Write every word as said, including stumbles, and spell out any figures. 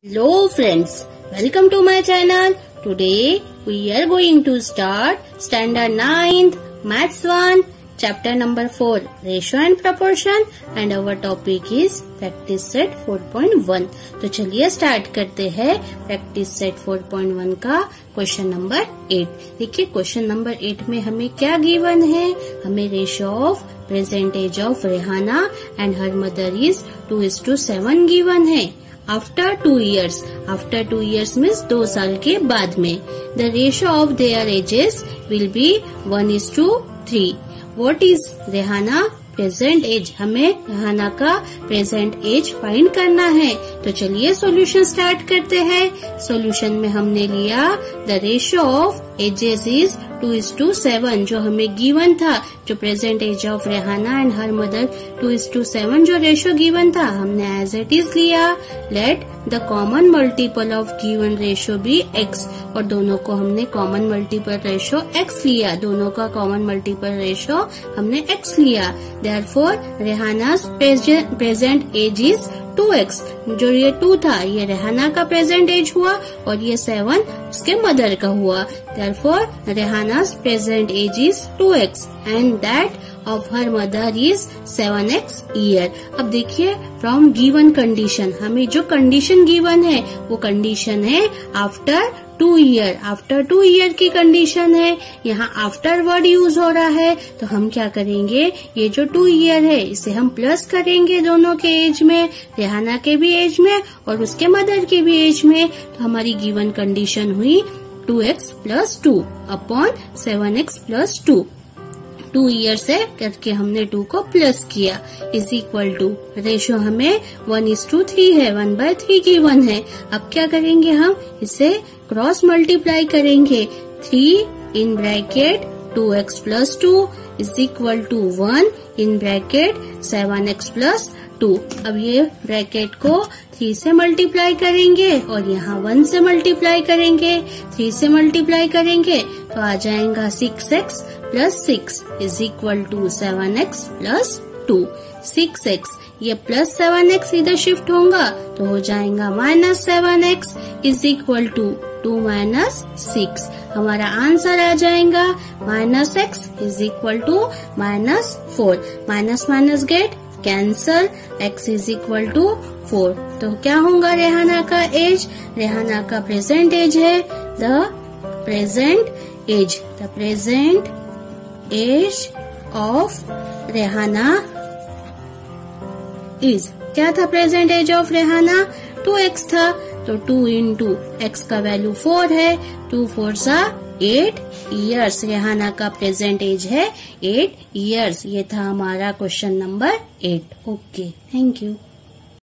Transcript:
Hello friends, welcome to my channel. Today we are going to start standard ninth Maths one chapter number four ratio and proportion and our topic is practice set four point one. तो चलिए start करते हैं practice set four point one का question number eight. देखिए question number eight में हमें क्या given है, हमें ratio of present age of Rehana and her mother is two is to seven given है। After two years, after two years means दो साल के बाद में the ratio of their ages will be one is to three. What is Rehana present age, हमें रेहाना का present as find करना है। तो चलिए सॉल्यूशन स्टार्ट करते हैं। सॉल्यूशन में हमने लिया the ratio of ages is two is to seven जो हमें गिवन था, जो present age of Rehana and her mother two is to seven जो रेशियो गिवन था हमने एज इट इज लिया। Let the common multiple of given ratio be x, और दोनों को हमने कॉमन मल्टीपल रेशियो एक्स लिया, दोनों का कॉमन मल्टीपल रेशियो हमने एक्स लिया। Therefore Rehana's present age is two x, जो ये टू था ये रेहाना का प्रेजेंट एज हुआ और ये सेवन उसके मदर का हुआ। Therefore Rehana's present age is two x and that of her mother is seven x year. अब देखिए फ्रॉम गिवन कंडीशन, हमें जो कंडीशन गिवन है वो कंडीशन है after two year, after two year की कंडीशन है। यहाँ आफ्टर वर्ड यूज हो रहा है तो हम क्या करेंगे, ये जो टू ईयर है इसे हम प्लस करेंगे दोनों के एज में, रेहाना के भी एज में और उसके मदर के भी एज में। तो हमारी गिवन कंडीशन हुई two x plus two upon seven x plus two. Two year से करके हमने टू को प्लस किया इज इक्वल टू रेशियो हमें वन इज टू थ्री है, वन बाय थ्री की वन है। अब क्या करेंगे, हम इसे क्रॉस मल्टीप्लाई करेंगे। Three in bracket two x plus two is equal to one in bracket seven x plus two. अब ये ब्रैकेट को थ्री से मल्टीप्लाई करेंगे और यहाँ वन से मल्टीप्लाई करेंगे। थ्री से मल्टीप्लाई करेंगे तो आ जाएगा six x plus six is equal to seven x plus two. Six x ये प्लस सेवन एक्स इधर शिफ्ट होगा तो हो जाएगा minus seven x is equal to two minus six. हमारा आंसर आ जाएगा minus x is equal to minus four. Minus minus get cancel, x is equal to four. तो क्या होगा रेहाना का एज, रेहाना का प्रेजेंट एज है the present as, the present age of Rehana is, क्या था present age of Rehana, two x था। तो टू इंटू एक्स का वैल्यू फोर है, टू फोर सा एट ईयर्स, रेहाना का प्रेजेंट एज है एट ईयर्स। ये था हमारा question number eight. Okay, thank you.